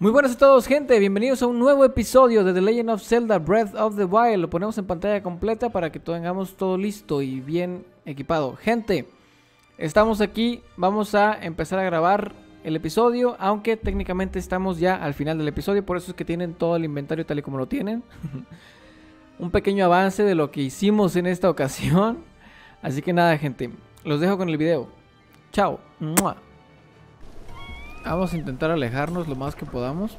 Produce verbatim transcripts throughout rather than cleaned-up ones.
Muy buenas a todos, gente, bienvenidos a un nuevo episodio de The Legend of Zelda Breath of the Wild. Lo ponemos en pantalla completa para que tengamos todo listo y bien equipado. Gente, estamos aquí, vamos a empezar a grabar el episodio, aunque técnicamente estamos ya al final del episodio, por eso es que tienen todo el inventario tal y como lo tienen. Un pequeño avance de lo que hicimos en esta ocasión. Así que nada, gente, los dejo con el video. Chao. ¡Mua! Vamos a intentar alejarnos lo más que podamos.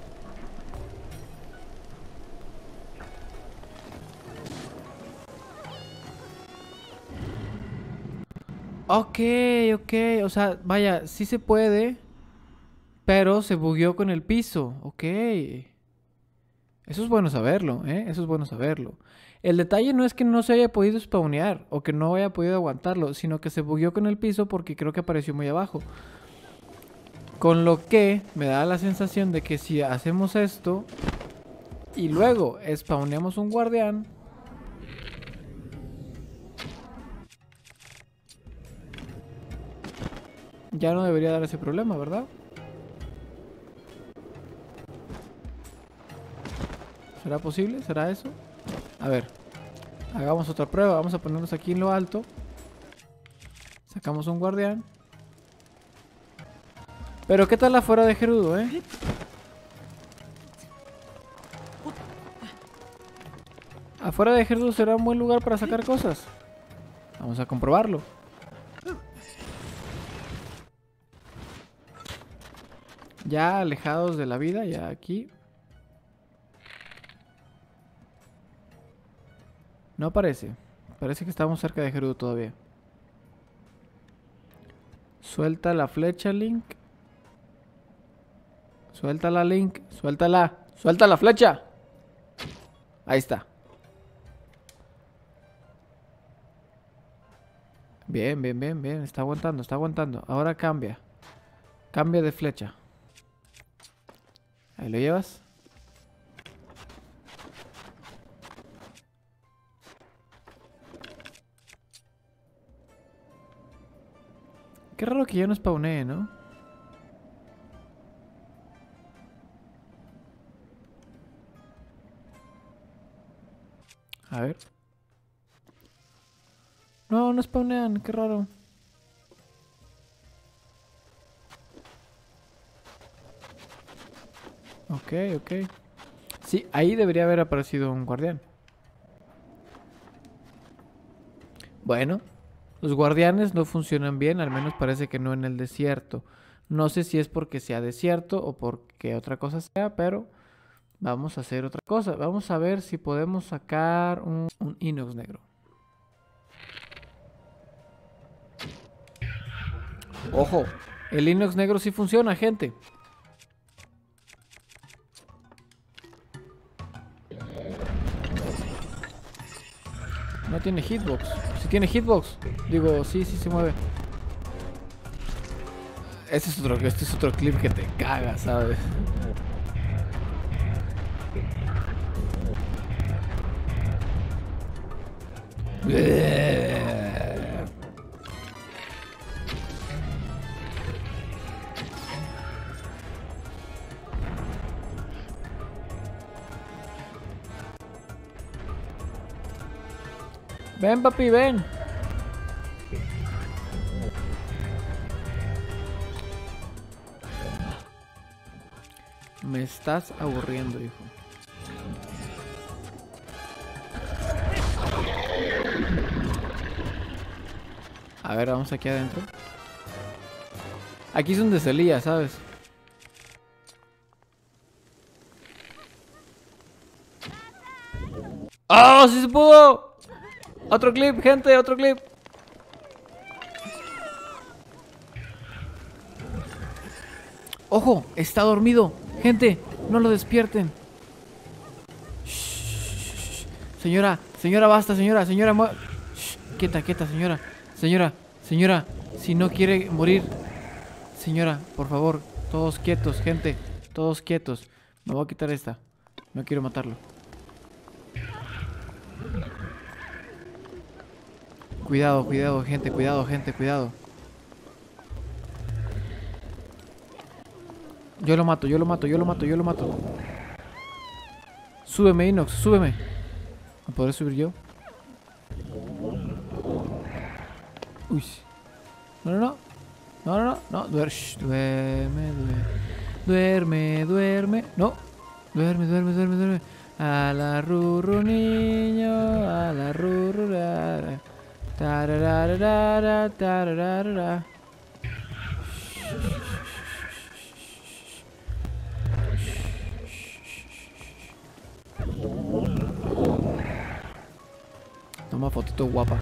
Ok, ok, o sea, vaya, sí se puede, pero se bugueó con el piso. Ok. Eso es bueno saberlo, ¿eh? Eso es bueno saberlo. El detalle no es que no se haya podido spawnear o que no haya podido aguantarlo, sino que se bugueó con el piso porque creo que apareció muy abajo. Con lo que me da la sensación de que si hacemos esto y luego spawneamos un guardián, ya no debería dar ese problema, ¿verdad? ¿Será posible? ¿Será eso? A ver, hagamos otra prueba. Vamos a ponernos aquí en lo alto. Sacamos un guardián. Pero ¿qué tal afuera de Gerudo, eh? Afuera de Gerudo será un buen lugar para sacar cosas. Vamos a comprobarlo. Ya alejados de la vida, ya aquí. No parece. Parece que estamos cerca de Gerudo todavía. Suelta la flecha, Link. Suéltala, Link. Suéltala. Suelta la flecha. Ahí está. Bien, bien, bien, bien. Está aguantando, está aguantando. Ahora cambia. Cambia de flecha. Ahí lo llevas. Qué raro que ya no spawnee, ¿no? A ver. No, no spawnean, qué raro. Ok, ok. Sí, ahí debería haber aparecido un guardián. Bueno, los guardianes no funcionan bien, al menos parece que no en el desierto. No sé si es porque sea desierto o porque otra cosa sea, pero vamos a hacer otra cosa. Vamos a ver si podemos sacar un, un inox negro. Ojo, el inox negro sí funciona, gente. No tiene hitbox. Si tiene hitbox, digo, sí, sí se mueve. Este es otro, este es otro clip que te caga, ¿sabes? Ven, papi, ven. Me estás aburriendo, hijo. A ver, vamos aquí adentro. Aquí es donde se lía, ¿sabes? ¡Oh, sí se pudo! Otro clip, gente, otro clip. ¡Ojo! Está dormido. Gente, no lo despierten. Shh, señora, señora, basta, señora, señora. Shh, quieta, quieta, señora. Señora, señora, si no quiere morir. Señora, por favor, todos quietos, gente. Todos quietos. Me voy a quitar esta. No quiero matarlo. Cuidado, cuidado, gente, cuidado, gente, cuidado. Yo lo mato, yo lo mato, yo lo mato, yo lo mato. Súbeme, Inox, súbeme. ¿Me podré subir yo? Uy. No, no, no. No, no, no. No. Duer Shh, duerme, duerme. Duerme, duerme. No. Duerme, duerme, duerme, duerme. A la rurru niño. A la rurru. Tarararara, tarararara. Toma fotito guapa.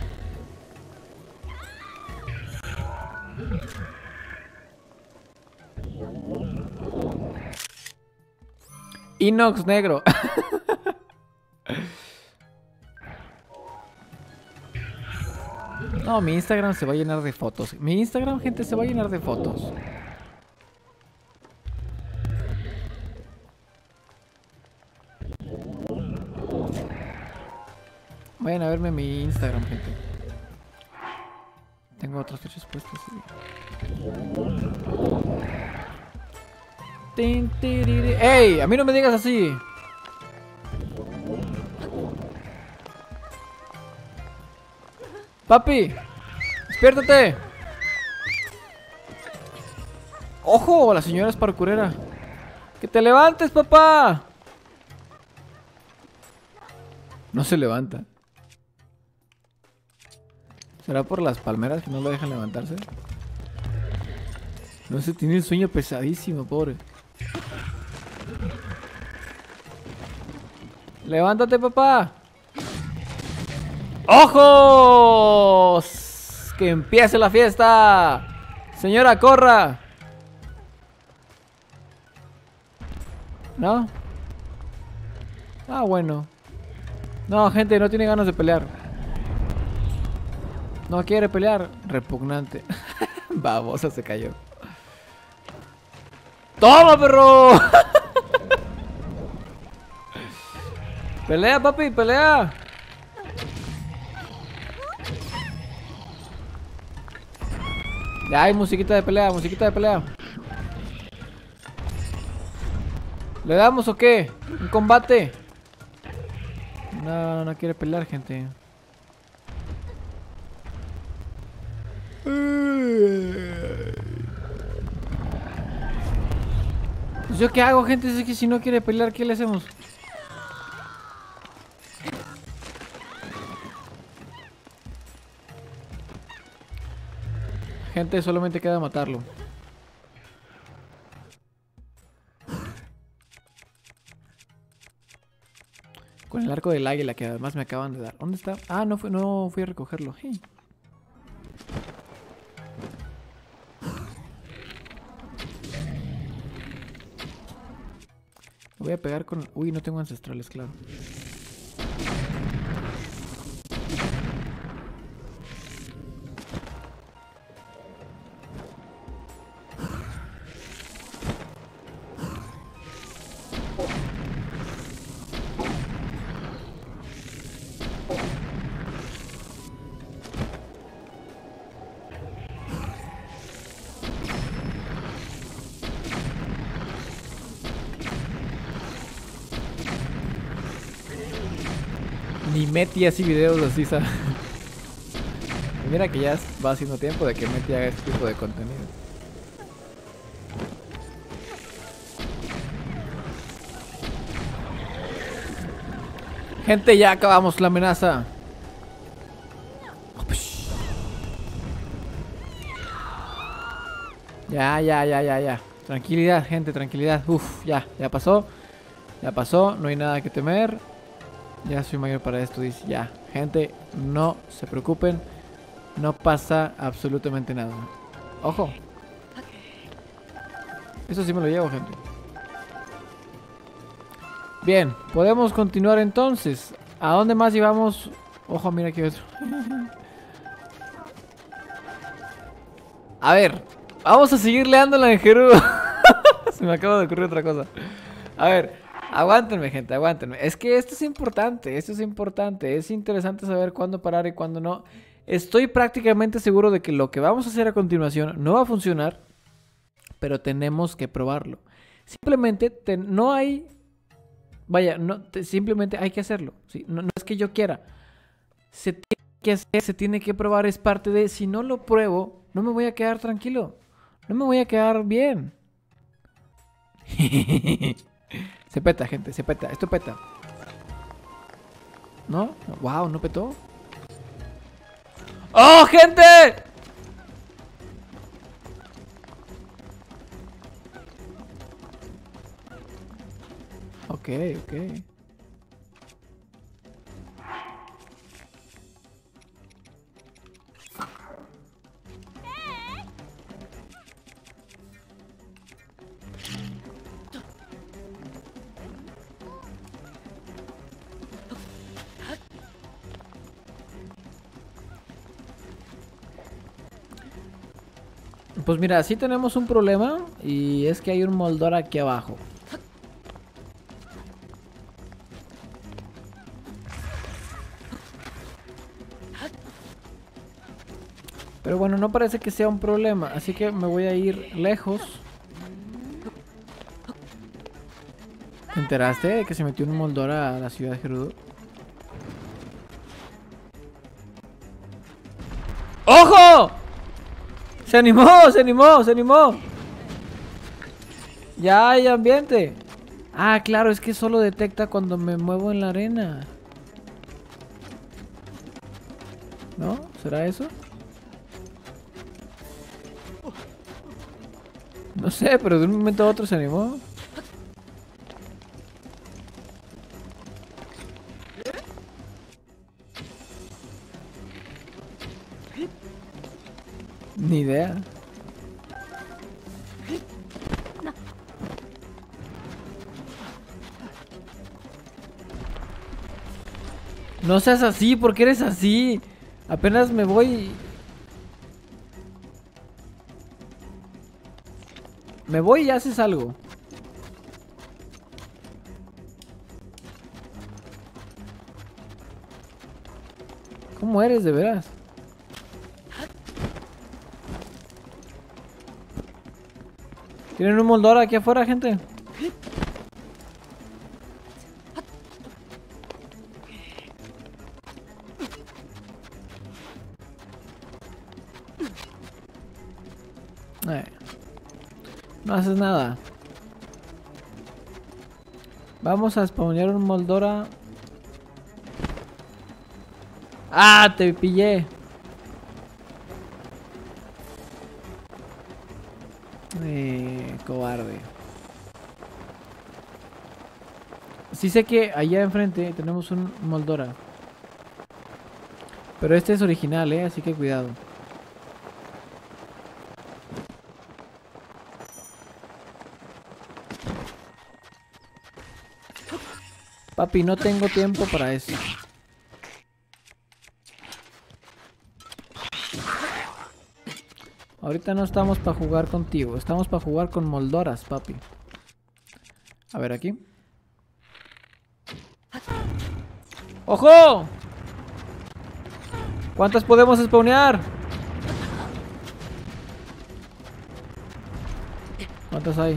Inox negro. No, mi Instagram se va a llenar de fotos. Mi Instagram, gente, se va a llenar de fotos. Vayan a verme mi Instagram, gente. Tengo otras fechas puestas. ¡Ey! A mí no me digas así. Papi, despiértate. ¡Ojo! La señora es parkourera. ¡Que te levantes, papá! No se levanta. ¿Será por las palmeras que no lo dejan levantarse? No sé, tiene el sueño pesadísimo, pobre. ¡Levántate, papá! ¡Ojos! ¡Que empiece la fiesta! Señora, corra. ¿No? Ah, bueno. No, gente, no tiene ganas de pelear. No quiere pelear. Repugnante. Babosa, se cayó. ¡Toma, perro! Pelea, papi, pelea. Ya hay musiquita de pelea, musiquita de pelea. ¿Le damos o qué? ¿Un combate? No, no quiere pelear, gente. ¿Yo qué hago, gente? Es que si no quiere pelear, ¿qué le hacemos? Gente, solamente queda matarlo. Con el arco del águila que además me acaban de dar. ¿Dónde está? Ah, no, fue, no fui a recogerlo. Hey. Me voy a pegar con... Uy, no tengo ancestrales, claro. Ni Meti así videos así, ¿sabes? Mira que ya va haciendo tiempo de que Meti haga este tipo de contenido. Gente, ya acabamos la amenaza. Ya, ya, ya, ya, ya. Tranquilidad, gente, tranquilidad. Uf, ya, ya pasó. Ya pasó, no hay nada que temer. Ya soy mayor para esto, dice. Ya, gente, no se preocupen. No pasa absolutamente nada. Ojo. Eso sí me lo llevo, gente. Bien, podemos continuar entonces. ¿A dónde más llevamos? Ojo, mira aquí otro. A ver, vamos a seguirle dando la enjerudo. Se me acaba de ocurrir otra cosa. A ver. Aguántenme, gente, aguántenme. Es que esto es importante, esto es importante. Es interesante saber cuándo parar y cuándo no. Estoy prácticamente seguro de que lo que vamos a hacer a continuación no va a funcionar. pero tenemos que probarlo. Simplemente te, no hay... Vaya, no, te, simplemente hay que hacerlo. ¿Sí? No, no es que yo quiera. Se tiene que hacer, se tiene que probar, es parte de... Si no lo pruebo, no me voy a quedar tranquilo. No me voy a quedar bien. Se peta, gente, se peta. Esto peta. ¿No? Wow, ¿no petó? ¡Oh, gente! Ok, ok. Pues mira, sí tenemos un problema y es que hay un moldor aquí abajo. Pero bueno, no parece que sea un problema, así que me voy a ir lejos. ¿Te enteraste de que se metió un moldor a la ciudad de Gerudo? ¡Ojo! ¡Se animó! ¡Se animó! ¡Se animó! Ya hay ambiente. Ah, claro, es que solo detecta cuando me muevo en la arena. ¿No? ¿Será eso? No sé, pero de un momento a otro se animó. Ni idea. No seas así, ¿por qué eres así? Apenas me voy... Me voy y haces algo. ¿Cómo eres de veras? ¿Tienen un moldor aquí afuera, gente? Eh, no haces nada. Vamos a spawnear un moldora. ¡Ah! Te pillé. Eh, cobarde. Sí sé que allá enfrente tenemos un moldora. Pero este es original, eh, así que cuidado. Papi, no tengo tiempo para eso. Ahorita no estamos para jugar contigo. Estamos para jugar con moldoras, papi. A ver, aquí. ¡Ojo! ¿Cuántas podemos spawnear? ¿Cuántas hay?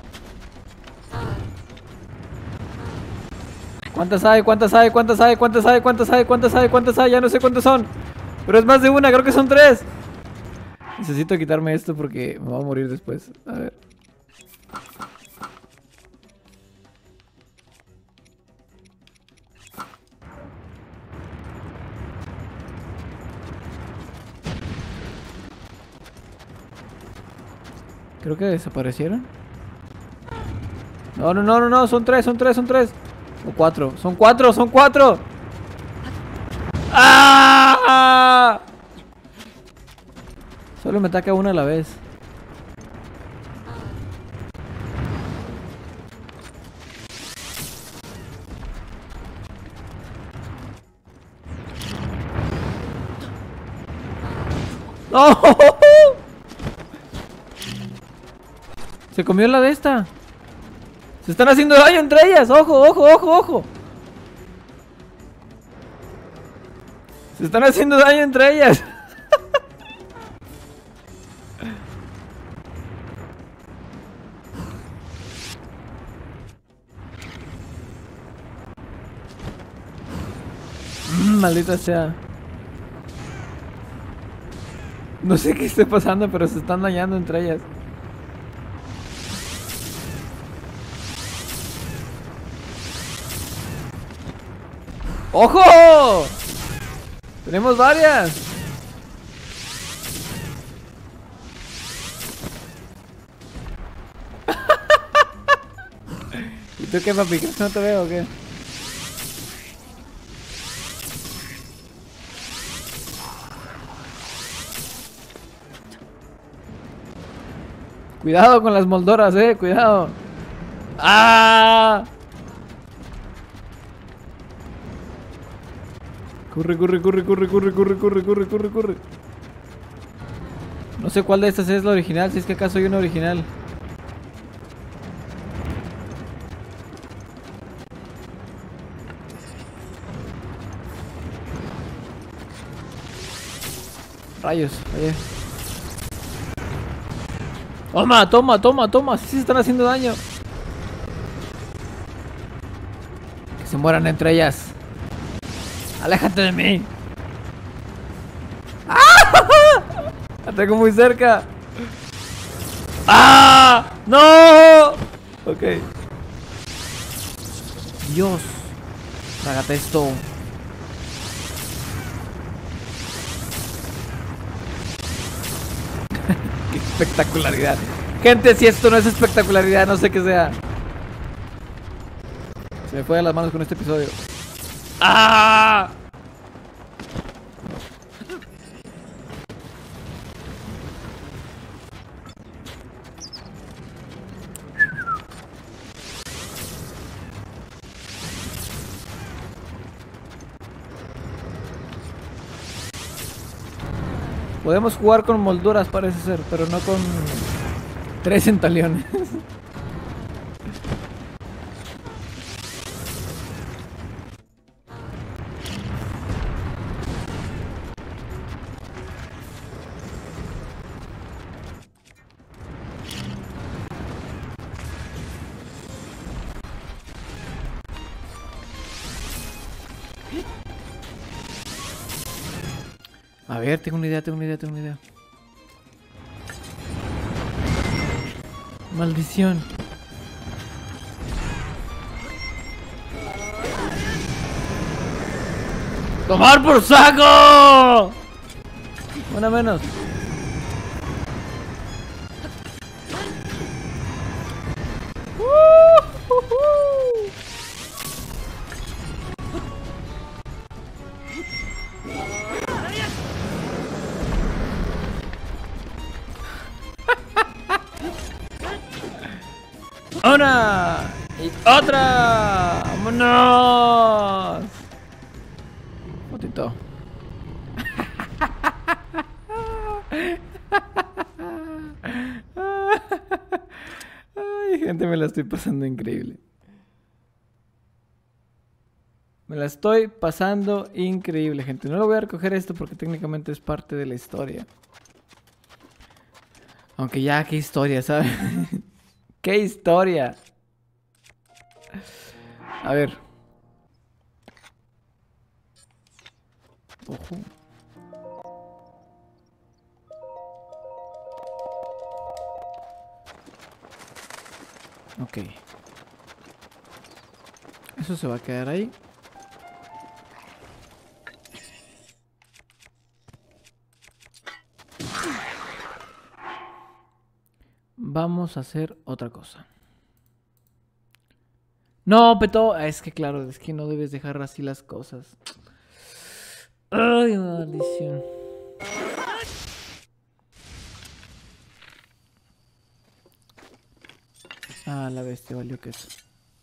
¿Cuántas hay? ¿Cuántas hay? ¿Cuántas hay? ¿Cuántas hay? ¿Cuántas hay? ¿Cuántas hay? ¿Cuántas hay? Ya no sé cuántas son. Pero es más de una, creo que son tres. Necesito quitarme esto porque me voy a morir después. A ver. Creo que desaparecieron. No, no, no, no, no, son tres, son tres, son tres. O cuatro, son cuatro, son cuatro. ¡Ah! Solo me ataca una a la vez. ¡No! Se comió la de esta. Se están haciendo daño entre ellas. Ojo, ojo, ojo, ojo. Se están haciendo daño entre ellas. Maldita sea. No sé qué esté pasando, pero se están dañando entre ellas. ¡Ojo! Tenemos varias. ¿Y tú qué, papi? ¿Crees que no te veo o qué? Cuidado con las moldoras, eh, cuidado. ¡Ah! Corre, corre, corre, corre, corre, corre, corre, corre, corre, corre. No sé cuál de estas es la original, si es que acaso hay una original. Rayos, oye. Toma, toma, toma, toma. Sí se están haciendo daño. Que se mueran entre ellas. Aléjate de mí. ¡Ah! La tengo muy cerca. ¡Ah! ¡No! Ok. Dios. Trágate esto. ¡Qué espectacularidad! Gente, si esto no es espectacularidad, no sé qué sea. Se me fue de las manos con este episodio. ¡Ah! Podemos jugar con molduras, parece ser, pero no con tres centaliones. A ver, tengo una idea, tengo una idea, tengo una idea. Maldición. ¡Tomar por saco! Una menos. Uh, uh, uh. ¡Una! ¡Y otra! ¡Vámonos! Fotito. Ay, gente, me la estoy pasando increíble. Me la estoy pasando increíble, gente. No lo voy a recoger esto porque técnicamente es parte de la historia. Aunque ya, qué historia, ¿sabes? ¡Qué historia! A ver. Ojo. Ok. Eso se va a quedar ahí. Vamos a hacer otra cosa. No, Peto. Es que claro, es que no debes dejar así las cosas. Ay, maldición. Ah, la bestia valió que eso.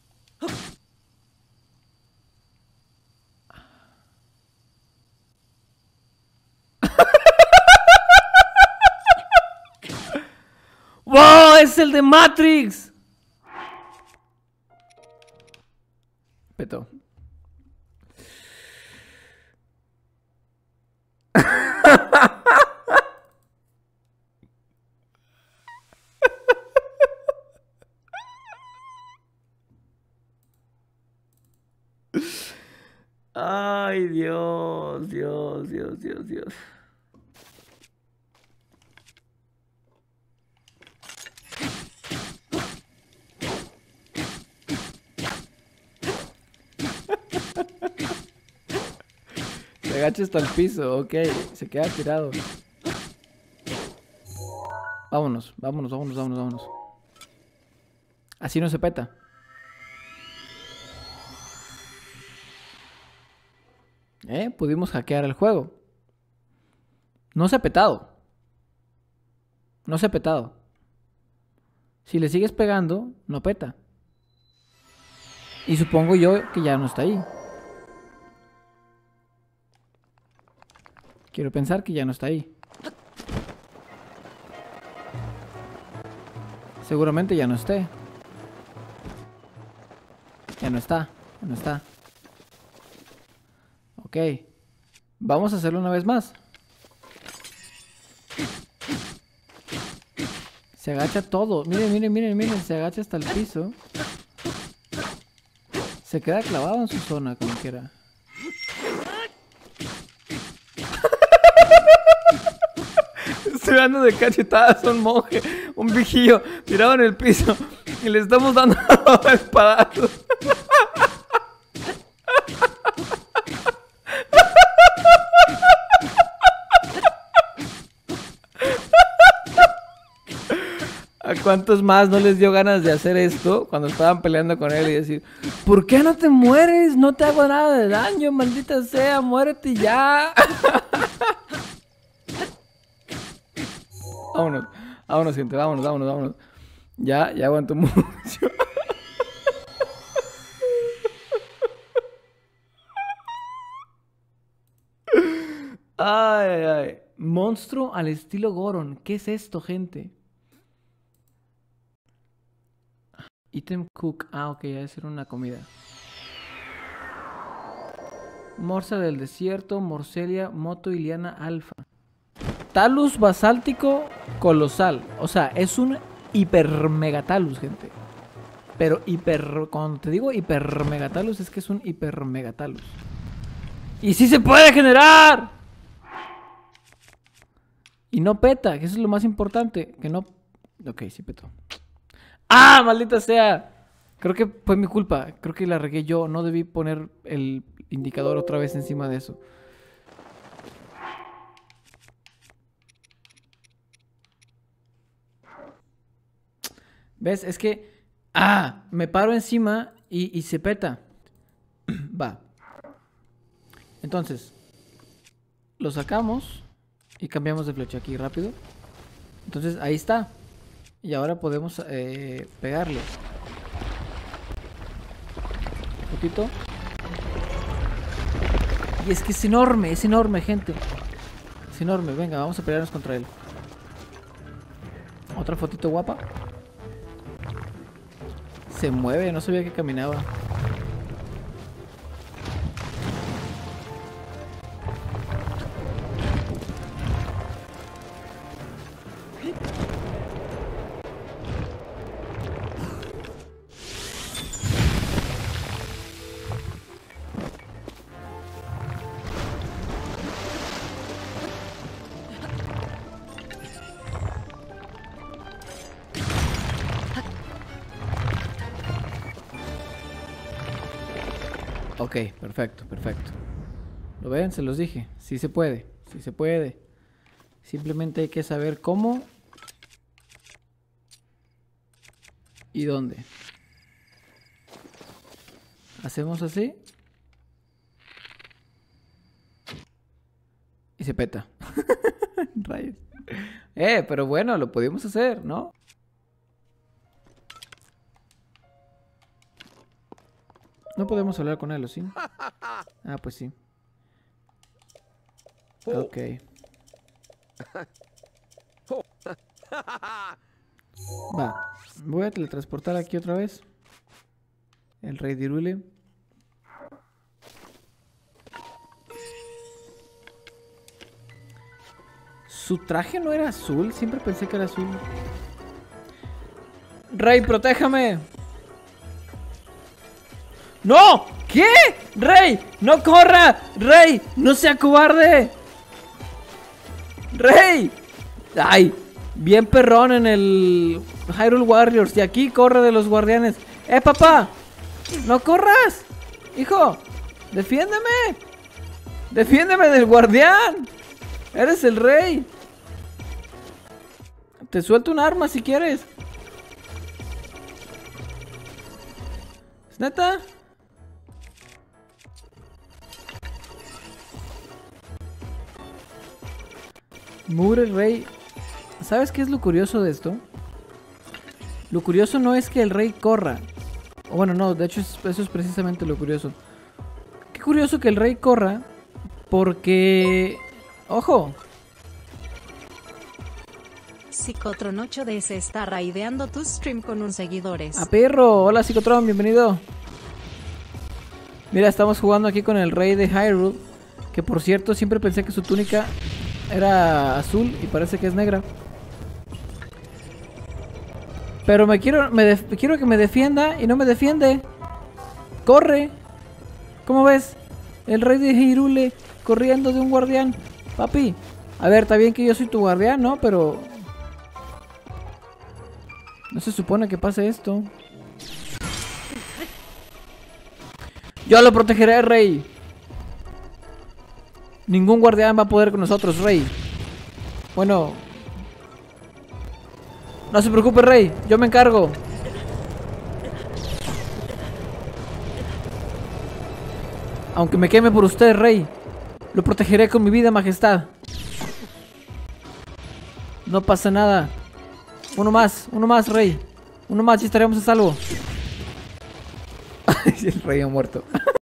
¡Wow! ¡Es el de Matrix! Peto. Ay, Dios, Dios, Dios, Dios, Dios. Se agacha hasta el piso, ok. Se queda tirado. Vámonos, vámonos, vámonos, vámonos, vámonos. Así no se peta. ¿Eh? Pudimos hackear el juego. No se ha petado. No se ha petado. Si le sigues pegando, no peta. Y supongo yo que ya no está ahí. Quiero pensar que ya no está ahí. Seguramente ya no esté. Ya no está. Ya no está. Ok. Vamos a hacerlo una vez más. Se agacha todo. Miren, miren, miren, miren. Se agacha hasta el piso. Se queda clavado en su zona, como quiera. Estoy dando de cachetadas a un monje, un vigío, tirado en el piso. Y le estamos dando espadazos. ¿A cuántos más no les dio ganas de hacer esto cuando estaban peleando con él y decir, ¿por qué no te mueres? No te hago nada de daño, maldita sea, muérete ya. Vámonos, vámonos, gente, vámonos, vámonos, vámonos. Ya, ya aguanto mucho. Ay, ay, ay. Monstruo al estilo Goron. ¿Qué es esto, gente? Item Cook. Ah, ok, debe ser una comida. Morsa del desierto, Morcelia, Moto y Liana alfa. Talus basáltico colosal. O sea, es un hiper megatalus, gente. Pero hiper... Cuando te digo hiper megatalus, es que es un hiper megatalus. ¡Y sí se puede generar! Y no peta, que eso es lo más importante. Que no... Ok, sí petó. ¡Ah, maldita sea! Creo que fue mi culpa. Creo que la regué yo. No debí poner el indicador otra vez encima de eso. ¿Ves? Es que... ¡Ah! Me paro encima y, y se peta. Va. Entonces, lo sacamos y cambiamos de flecha aquí rápido. Entonces, ahí está. Y ahora podemos eh, pegarle. Un poquito. Y es que es enorme, es enorme, gente. Es enorme. Venga, vamos a pelearnos contra él. Otra fotito guapa. Se mueve, no sabía que caminaba. Ok, perfecto, perfecto. ¿Lo ven? Se los dije. Sí se puede, sí se puede. Simplemente hay que saber cómo y dónde. Hacemos así. Y se peta. Rayos. Eh, pero bueno, lo podíamos hacer, ¿no? No podemos hablar con él, ¿o sí? Ah, pues sí. Ok. Va. Voy a teletransportar aquí otra vez. El rey de Hyrule. Su traje no era azul. Siempre pensé que era azul. Rey, protéjame. ¡No! ¿Qué? ¡Rey! ¡No corra! ¡Rey! ¡No sea cobarde! ¡Rey! ¡Ay! Bien perrón en el Hyrule Warriors. Y aquí corre de los guardianes. ¡Eh, papá! ¡No corras! ¡Hijo! ¡Defiéndeme! ¡Defiéndeme del guardián! ¡Eres el rey! Te suelto un arma si quieres. ¿Es neta? Mugre rey. ¿Sabes qué es lo curioso de esto? Lo curioso no es que el rey corra. O bueno, no, de hecho es, eso es precisamente lo curioso. Qué curioso que el rey corra. Porque... ¡Ojo! Psicotron ocho D se está raideando tu stream con un seguidores. ¡A perro! Hola Psicotron, bienvenido. Mira, estamos jugando aquí con el rey de Hyrule. Que por cierto, siempre pensé que su túnica era azul y parece que es negra. Pero me quiero, me def quiero que me defienda y no me defiende. ¡Corre! ¿Cómo ves? El rey de Hyrule corriendo de un guardián. Papi, a ver, está bien que yo soy tu guardián, ¿no? Pero... no se supone que pase esto. Yo lo protegeré, rey. Ningún guardián va a poder con nosotros, rey. Bueno... no se preocupe, rey. Yo me encargo. Aunque me queme por usted, rey. Lo protegeré con mi vida, majestad. No pasa nada. Uno más, uno más, rey. Uno más y estaremos a salvo. El rey ha muerto.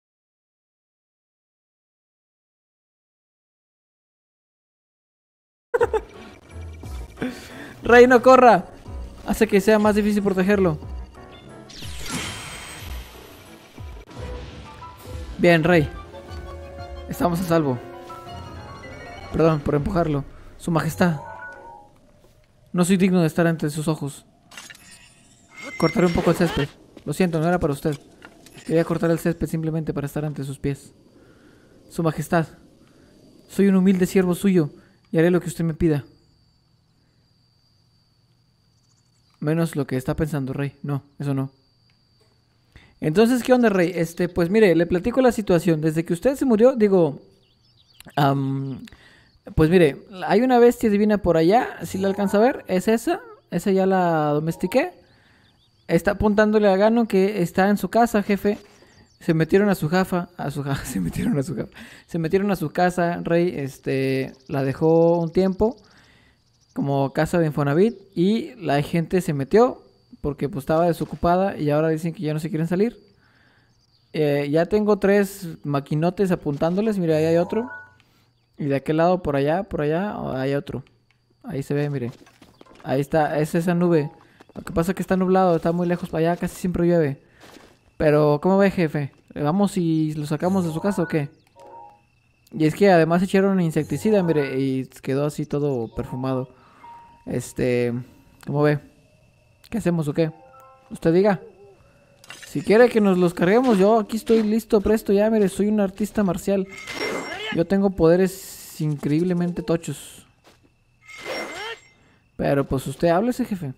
Rey, no corra. Hace que sea más difícil protegerlo. Bien, rey. Estamos a salvo. Perdón por empujarlo. Su majestad. No soy digno de estar ante sus ojos. Cortaré un poco el césped. Lo siento, no era para usted. Quería cortar el césped simplemente para estar ante sus pies. Su majestad. Soy un humilde siervo suyo y haré lo que usted me pida. Menos lo que está pensando, rey. No, eso no. Entonces, ¿qué onda, rey? Este, pues mire, le platico la situación. Desde que usted se murió, digo... Um, pues mire, hay una bestia divina por allá. Si la alcanza a ver, es esa. Esa ya la domestiqué. Está apuntándole a Ganon que está en su casa, jefe. Se metieron a su jafa. A su jafa. Se metieron a su jafa. Se metieron a su casa, rey. Este, la dejó un tiempo como casa de Infonavit. Y la gente se metió porque pues estaba desocupada y ahora dicen que ya no se quieren salir. Eh, ya tengo tres maquinotes apuntándoles. Mira, ahí hay otro. Y de aquel lado, por allá, por allá, hay otro. Ahí se ve, mire. Ahí está, es esa nube. Lo que pasa es que está nublado, está muy lejos para allá, casi siempre llueve. Pero, ¿cómo ve, jefe? ¿Vamos y lo sacamos de su casa o qué? Y es que además echaron insecticida, mire, y quedó así todo perfumado. Este, ¿cómo ve? ¿Qué hacemos o qué? Usted diga. Si quiere que nos los carguemos, yo aquí estoy listo, presto ya, mire, soy un artista marcial. Yo tengo poderes increíblemente tochos. Pero pues usted háblese, jefe.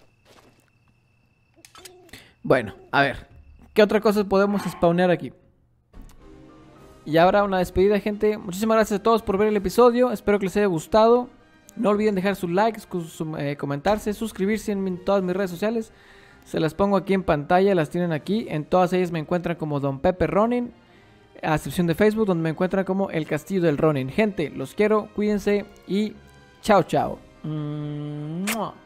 Bueno, a ver. ¿Qué otra cosa podemos spawnear aquí? Y ahora una despedida, gente. Muchísimas gracias a todos por ver el episodio. Espero que les haya gustado. No olviden dejar sus likes, su, eh, comentarse, suscribirse en, en todas mis redes sociales. Se las pongo aquí en pantalla, las tienen aquí. En todas ellas me encuentran como Don Pepe Ronin. A excepción de Facebook, donde me encuentran como El Castillo del Ronin. Gente, los quiero, cuídense y chao, chao. Mm-mua.